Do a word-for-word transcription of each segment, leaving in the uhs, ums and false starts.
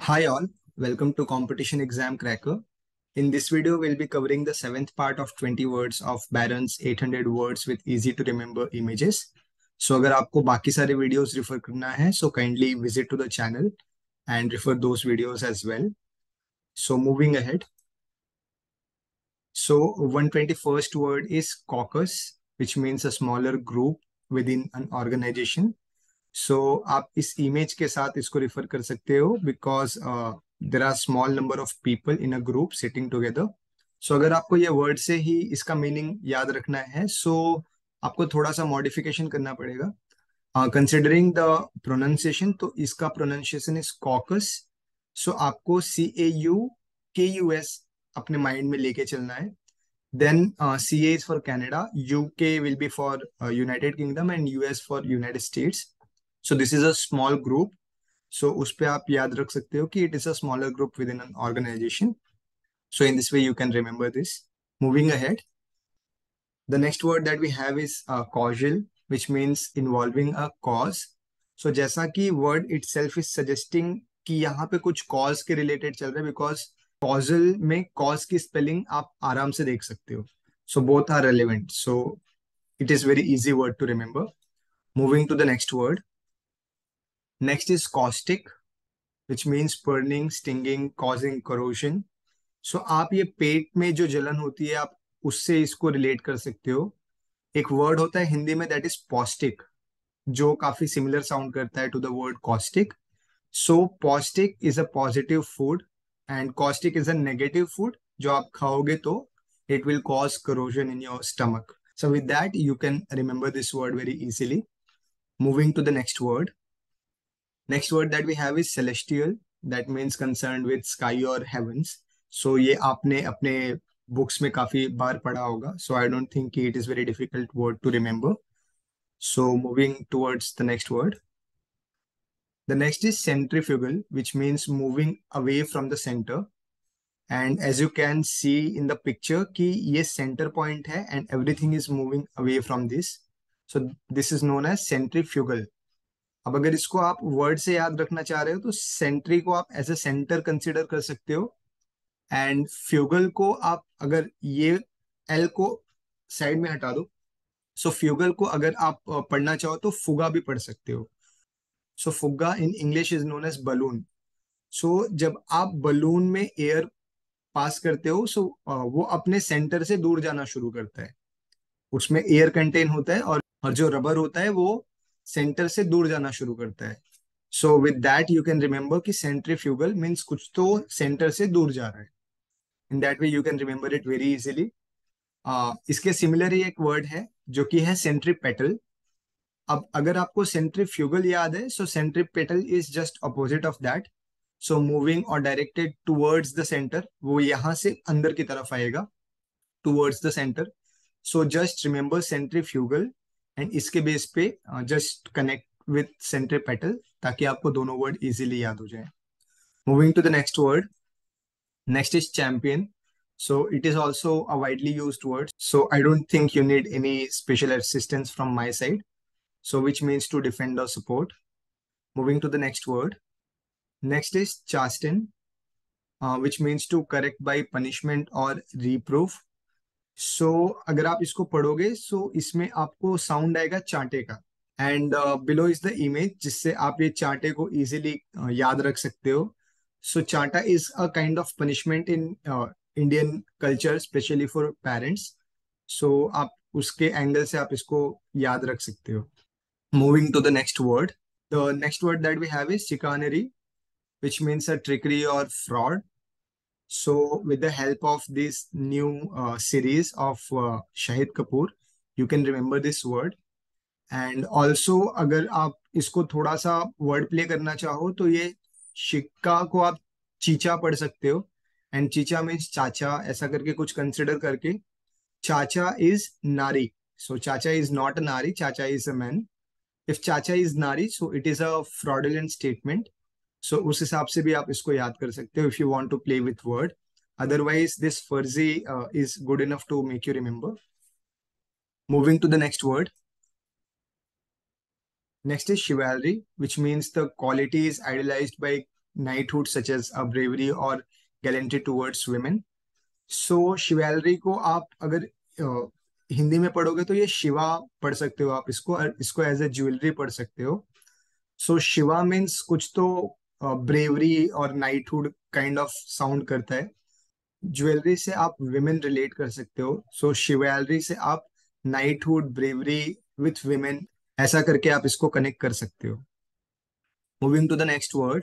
Hi all, welcome to Competition Exam Cracker. In this video, we'll be covering the seventh part of twenty words of Barron's eight hundred words with easy to remember images. So अगर आपको बाकी सारे videos refer करना है, so kindly visit to the channel and refer those videos as well. So moving ahead. So one hundred twenty-first word is caucus, which means a smaller group within an organization. So so, आप इस image के साथ इसको refer कर सकते हो because there are small number of people in a group sitting together. So अगर आपको ये वर्ड से ही इसका मीनिंग याद रखना है सो so आपको थोड़ा सा मॉडिफिकेशन करना पड़ेगा. कंसिडरिंग द प्रोनाउंसिएशन, तो इसका प्रोनाउंसिएशन इज कॉकस. सो आपको C A U K U S अपने माइंड में लेके चलना है. Then C A is for Canada, U K will be for United Kingdom and U S for United States. So this is a small group. So उस पे आप याद रख सकते हो कि it is a smaller group within an organization. So in this way you can remember this. Moving ahead, the next word that we have is uh, causal, which means involving a cause. So जैसा कि word itself is suggesting कि यहाँ पे कुछ cause के related चल रहा है because causal में cause की spelling आप आराम से देख सकते हो. So both are relevant. So it is very easy word to remember. Moving to the next word. Next is caustic, which means burning, stinging, causing corrosion. So आप ये पेट में जो जलन होती है आप उससे इसको रिलेट कर सकते हो. एक वर्ड होता है हिंदी में दैट इज पौष्टिक, जो काफी सिमिलर साउंड करता है to the word caustic. So paushtik is a positive food and caustic is a negative food. जो आप खाओगे तो it will cause corrosion in your stomach. So with that you can remember this word very easily. Moving to the next word. Next word that we have is celestial. That means concerned with sky or heavens. So ये आपने अपने books में काफी बार पढ़ा होगा. So I don't think it is very difficult word to remember. So moving towards the next word. The next is centrifugal, which means moving away from the center. And as you can see in the picture कि ये center point है and everything is moving away from this. So this is known as centrifugal. अब अगर इसको आप word से याद रखना चाह रहे हो तो सेंट्री को आप एज ए सेंटर कंसिडर कर सकते हो एंड फ्यूगल को आप अगर ये एल को साइड में हटा दो सो फ्यूगल को अगर आप पढ़ना चाहो तो फुगा भी पढ़ सकते हो. So phuga in English is known as balloon. So जब आप बलून में एयर पास करते हो सो वो अपने सेंटर से दूर जाना शुरू करता है. उसमें एयर कंटेन होता है और, और जो रबर होता है वो सेंटर से दूर जाना शुरू करता है. So with that you can remember कि सेंट्रीफ्यूगल मीन्स कुछ तो सेंटर से दूर जा रहा है. In that way you can remember it very easily. इसके सिमिलर ही एक वर्ड है जो कि है सेंट्रीपेटल. अब अगर आपको सेंट्रीफ्यूगल याद है so centripetal is just opposite of that. So moving और डायरेक्टेड टूवर्ड्स द सेंटर, वो यहां से अंदर की तरफ आएगा towards the centre. So just remember centrifugal and इसके बेस पे जस्ट कनेक्ट विथ सेंट्रीपेटल ताकि आपको दोनों वर्ड इजीली याद हो जाए. Moving to the next word. Next is champion. So it is also a widely used word. So I don't think you need any special assistance from my side. So which means to defend or support. Moving to the next word. Next is chasten, uh, which means to correct by punishment or reproof. So so, अगर आप इसको पढ़ोगे सो so इसमें आपको sound आएगा चांटे का and below is the image जिससे आप ये चांटे को इजीली uh, याद रख सकते हो. So chanta is a kind of punishment in Indian culture specially for parents. So आप उसके एंगल से आप इसको याद रख सकते हो. Moving to the next word. The next word that we have is chicanery, which means a trickery or fraud. So with the help of this new uh, series of uh, Shahid Kapoor, you can remember this word. And also अगर आप इसको थोड़ा सा word play करना चाहो तो ये शिक्का को आप चीचा पढ़ सकते हो एंड चीचा मीन्स चाचा, ऐसा करके कुछ कंसिडर करके चाचा इज नारी. सो चाचा is not a nari, chacha is a man. If chacha is nari so it is a fraudulent statement. So उस हिसाब से भी आप इसको याद कर सकते हो if you want to play with word. Otherwise, this fuzzy uh, is good enough to make you remember. Moving to the next word. Next is chivalry, which means the quality is idealized by knighthood such as a bravery or gallantry towards women. So chivalry को आप अगर अ, हिंदी में पढ़ोगे तो ये शिवा पढ़ सकते हो आप इसको, और इसको एज ए ज्वेलरी पढ़ सकते हो. सो शिवा मीन्स कुछ तो ब्रेवरी और नाइटहुड काइंड ऑफ साउंड करता है. ज्वेलरी से आप विमेन रिलेट कर सकते हो. सो शिवैलरी से आप नाइटहुड, ब्रेवरी विथ विमेन, ऐसा करके आप इसको कनेक्ट कर सकते हो. Moving to the next word.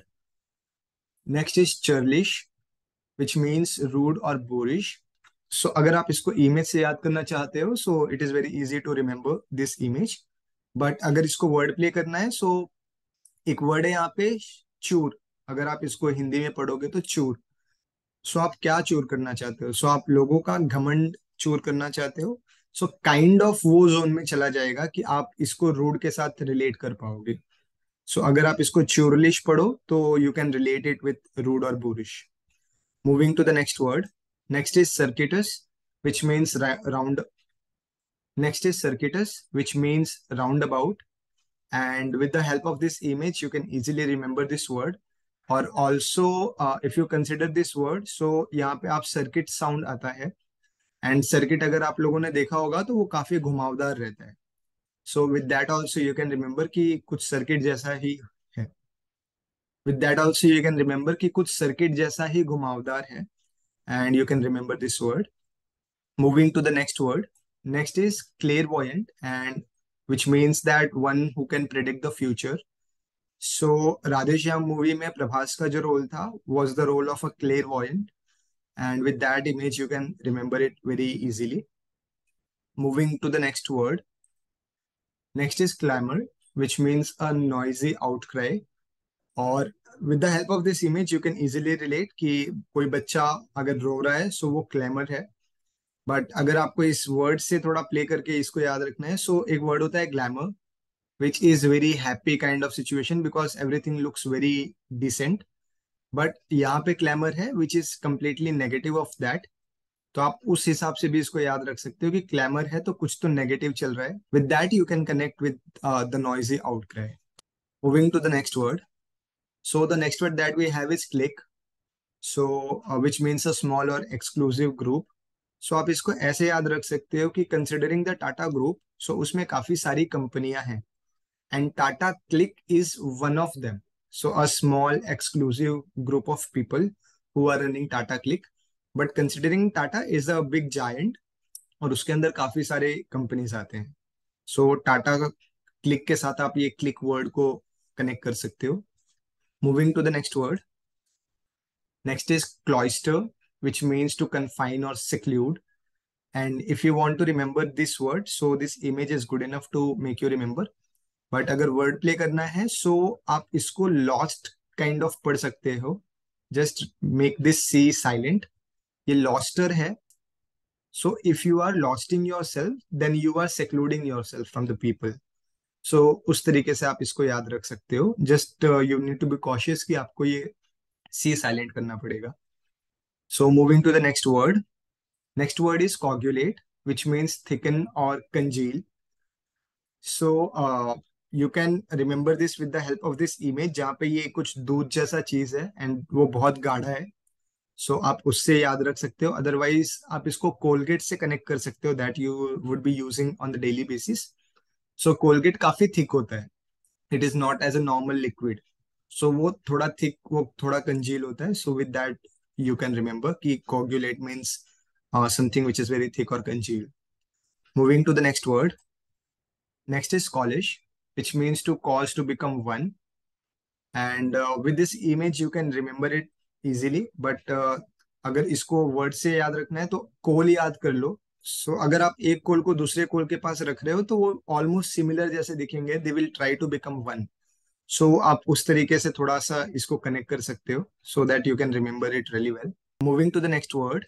Next is churlish, which means rude और बोरिश. सो अगर आप इसको इमेज से याद करना चाहते हो, so it is very easy to remember this image. But अगर इसको वर्ड प्ले करना है, सो एक वर्ड है यहाँ पे चूर. अगर आप इसको हिंदी में पढ़ोगे तो चूर. सो आप क्या चूर करना चाहते हो? सो आप लोगों का घमंड चूर करना चाहते हो. सो काइंड ऑफ वो जोन में चला जाएगा कि आप इसको रूड के साथ रिलेट कर पाओगे. सो अगर आप इसको चूरलिश पढ़ो तो you can relate it with rude और boorish. Moving to the next word. Next is circuitous, which means ra- round. Next is circuitous, which means roundabout. And with the help of this image, you can easily remember this word. और also uh, if you consider this word, so यहाँ पे आप circuit sound आता है. And circuit अगर आप लोगों ने देखा होगा तो वो काफी घुमावदार रहता है. So with that also you can remember कि कुछ circuit जैसा ही है. With that also you can remember कि कुछ circuit जैसा ही घुमावदार है. And you can remember this word. Moving to the next word. Next is clairvoyant, and which means that one who can predict the future. So Radheshyam movie में प्रभास का जो role था was the role of a clairvoyant, and with that image you can remember it very easily. Moving to the next word. Next is clamor, which means a noisy outcry. और with the help of this image you can easily relate कि कोई बच्चा अगर रो रहा है so वो clamor है. But अगर आपको इस वर्ड से थोड़ा प्ले करके इसको याद रखना है, सो so एक वर्ड होता है glamour, which is very happy kind of situation because everything looks very decent. But यहाँ पे क्लैमर है which is completely negative of that. तो आप उस हिसाब से भी इसको याद रख सकते हो कि क्लैमर है तो कुछ तो नेगेटिव चल रहा है. With that you can connect with the noisy outcry. Moving to the next word. So the next word that we have is clique. So which means a small or exclusive group. सो आप इसको ऐसे याद रख सकते हो कि considering the Tata group, so उसमें काफी सारी कंपनियां हैं and Tata CLiQ is one of them. So a small exclusive group of people who are running Tata CLiQ. But considering Tata is a big giant और उसके अंदर काफी सारे कंपनीज आते हैं. सो टाटा क्लिक के साथ आप ये क्लिक वर्ड को कनेक्ट कर सकते हो. Moving to the next word. Next is cloister, which means to confine or seclude. And if you want to remember this word, so this image is good enough to make you remember. But अगर word play करना है, so आप इसको lost kind of पढ़ सकते हो. Just make this C silent. ये loster है. So if you are losting yourself, then you are secluding yourself from the people. So उस तरीके से आप इसको याद रख सकते हो. Just uh, you need to be cautious कि आपको ये C silent करना पड़ेगा. So moving to the next word. Next word is coagulate, which means thicken or congeal. So uh, you can remember this with the help of this image, जहाँ पे ये कुछ दूध जैसा चीज है एंड वो बहुत गाढ़ा है. सो so, आप उससे याद रख सकते हो. अदरवाइज आप इसको कोलगेट से कनेक्ट कर सकते हो, that you would be using on the daily basis. So Colgate काफी थिक होता है. It is not as a normal liquid. So वो थोड़ा थिक, वो थोड़ा कंजील होता है. So with that you can remember कि coagulate means uh, something which is very thick or congealed. Moving to the next word. Next is college, which means to cause to become one. And uh, with this image you can remember it easily. But uh, अगर इसको word से याद रखना है तो कोल याद कर लो. सो so, अगर आप एक कोल को दूसरे कोल के पास रख रहे हो तो वो ऑलमोस्ट सिमिलर जैसे दिखेंगे. They will try to become one. So आप उस तरीके से थोड़ा सा इसको कनेक्ट कर सकते हो so that you can remember it really well. Moving to the next word.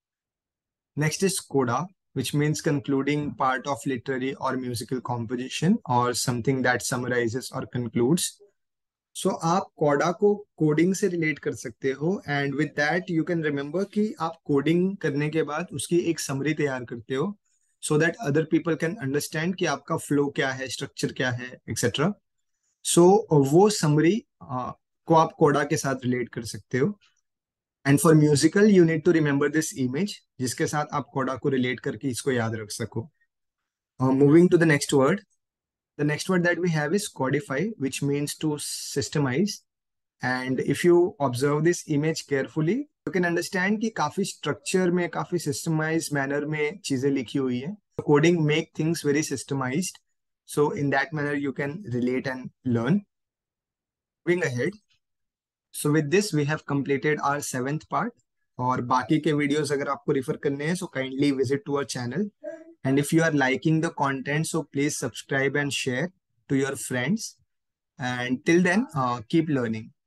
Next is coda, which means concluding part of literary or musical composition or something that summarizes or concludes. So आप coda को coding से relate कर सकते हो and with that you can remember कि आप coding करने के बाद उसकी एक summary तैयार करते हो so that other people can understand कि आपका flow क्या है, structure क्या है, et cetera. So वो summary uh, को आप कोडा के साथ रिलेट कर सकते हो। And for musical you need to remember this image, जिसके साथ आप कोडा को रिलेट करके इसको याद रख सको। Moving to the next word, the next word that we have is codify, which means to systemize. And if you observe this image carefully, you can understand कि काफी structure में, काफी systemized manner में चीजें लिखी हुई है। Coding make things very systemized, so in that manner you can relate and learn. Moving ahead, so with this we have completed our seventh part. और बाकी के वीडियोस अगर आपको रिफर करने हैं, so kindly visit to our channel. And if you are liking the content, so please subscribe and share to your friends. And till then, uh, keep learning.